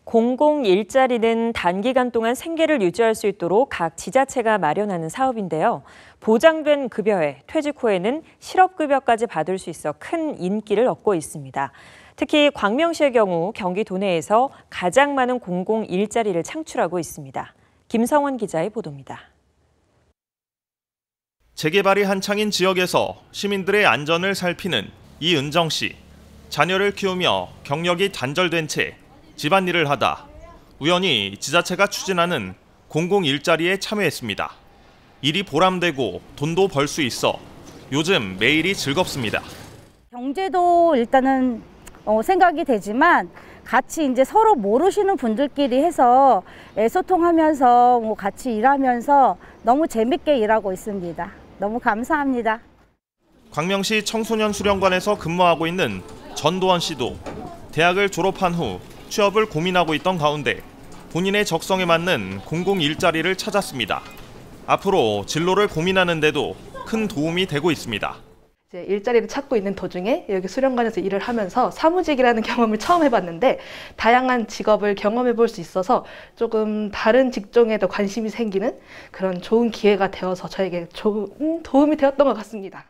공공 일자리는 단기간 동안 생계를 유지할 수 있도록 각 지자체가 마련하는 사업인데요. 보장된 급여에 퇴직 후에는 실업급여까지 받을 수 있어 큰 인기를 얻고 있습니다. 특히 광명시의 경우 경기도 내에서 가장 많은 공공 일자리를 창출하고 있습니다. 김성원 기자의 보도입니다. 재개발이 한창인 지역에서 시민들의 안전을 살피는 이은정 씨. 자녀를 키우며 경력이 단절된 채 집안일을 하다 우연히 지자체가 추진하는 공공 일자리에 참여했습니다. 일이 보람되고 돈도 벌 수 있어 요즘 매일이 즐겁습니다. 경제도 일단은 생각이 되지만 같이 이제 서로 모르시는 분들끼리 해서 소통하면서 같이 일하면서 너무 재밌게 일하고 있습니다. 너무 감사합니다. 광명시 청소년 수련관에서 근무하고 있는 전도원 씨도 대학을 졸업한 후 취업을 고민하고 있던 가운데 본인의 적성에 맞는 공공 일자리를 찾았습니다. 앞으로 진로를 고민하는데도 큰 도움이 되고 있습니다. 이제 일자리를 찾고 있는 도중에 여기 수련관에서 일을 하면서 사무직이라는 경험을 처음 해봤는데 다양한 직업을 경험해 볼 수 있어서 조금 다른 직종에도 관심이 생기는 그런 좋은 기회가 되어서 저에게 좋은 도움이 되었던 것 같습니다.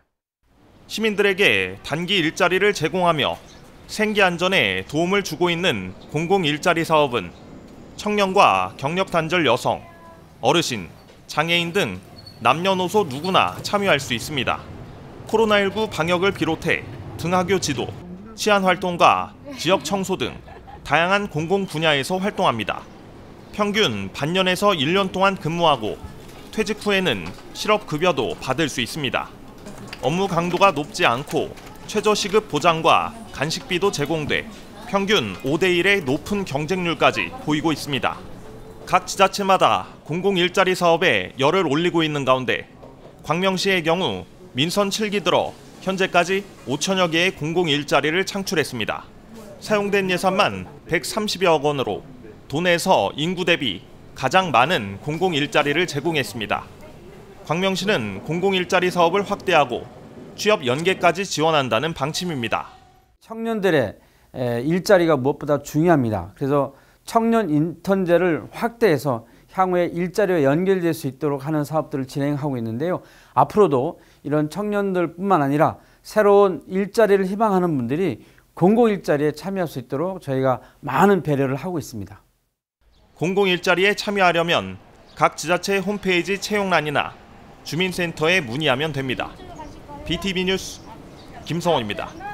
시민들에게 단기 일자리를 제공하며 생계 안전에 도움을 주고 있는 공공 일자리 사업은 청년과 경력 단절 여성, 어르신, 장애인 등 남녀노소 누구나 참여할 수 있습니다. 코로나19 방역을 비롯해 등하교 지도, 치안 활동과 지역 청소 등 다양한 공공 분야에서 활동합니다. 평균 반년에서 1년 동안 근무하고 퇴직 후에는 실업급여도 받을 수 있습니다. 업무 강도가 높지 않고 최저시급 보장과 간식비도 제공돼 평균 5대1의 높은 경쟁률까지 보이고 있습니다. 각 지자체마다 공공 일자리 사업에 열을 올리고 있는 가운데 광명시의 경우 민선 7기 들어 현재까지 5천여 개의 공공 일자리를 창출했습니다. 사용된 예산만 130여 억 원으로 도내에서 인구 대비 가장 많은 공공 일자리를 제공했습니다. 광명시는 공공 일자리 사업을 확대하고 취업 연계까지 지원한다는 방침입니다. 청년들의 일자리가 무엇보다 중요합니다. 그래서 청년 인턴제를 확대해서 향후에 일자리와 연결될 수 있도록 하는 사업들을 진행하고 있는데요. 앞으로도 이런 청년들뿐만 아니라 새로운 일자리를 희망하는 분들이 공공 일자리에 참여할 수 있도록 저희가 많은 배려를 하고 있습니다. 공공 일자리에 참여하려면 각 지자체 홈페이지 채용란이나 주민센터에 문의하면 됩니다. BTV 뉴스 김성원입니다.